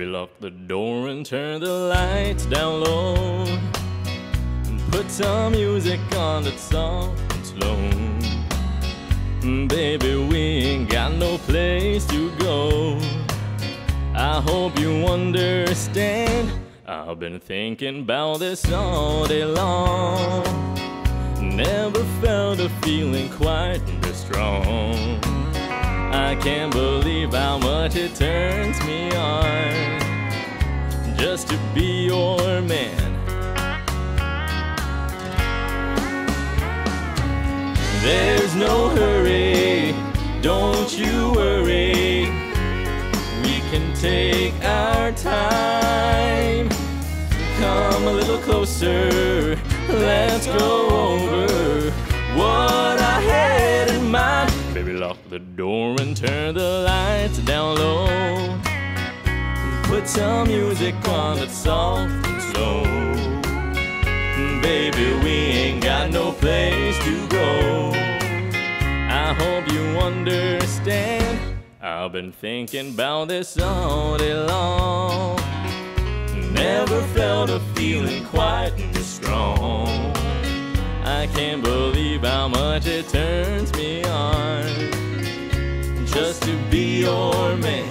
lock the door and turn the lights down low, and put some music on that's soft and slow. Baby, we ain't got no place to go. I hope you understand. I've been thinking about this all day long. Never felt a feeling quite this strong. I can't believe how much it turns me on just to be your man. There's no hurry, don't you worry. We can take our time. Come a little closer, let's go over what I had in mind. Baby, lock the door and turn the lights down low, put some music on that's soft and slow. Baby, we ain't got no place to go. I hope you understand. I've been thinking about this all day long. Never felt a feeling quite this strong. I can't believe how much it turns me on just to be your man.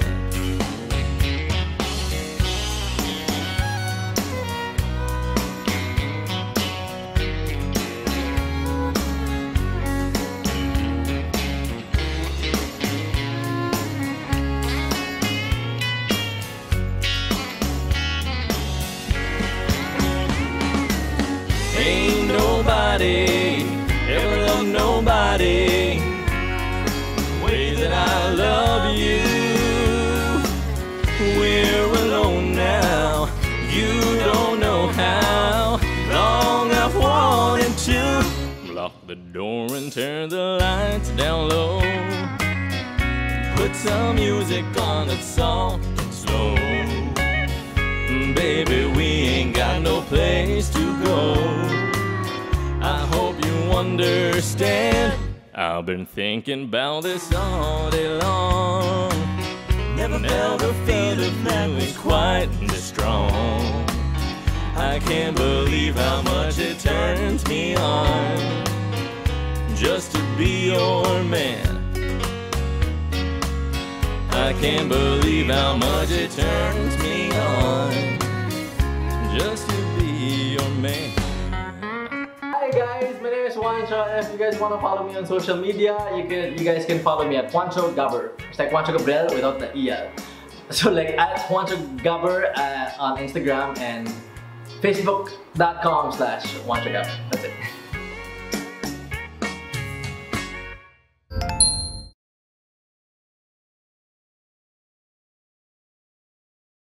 Ain't nobody ever loved nobody the way that I love you. We're alone now, you don't know how long I've wanted to. Lock the door and turn the lights down low, put some music on that's soft and slow. Baby, we ain't got no place to go. I hope you understand. I've been thinking about this all day long. Never felt a feeling that was quite this strong. I can't believe how much it turns me on just to be your man. I can't believe how much it turns me on just to be your man. Hi guys, my name is Juancho. If you guys want to follow me on social media, you guys can follow me at Juancho Gabber. It's like Juancho Gabriel without the EL. So like at Juancho Gabber on Instagram and Facebook.com/Juancho Gabber. That's it.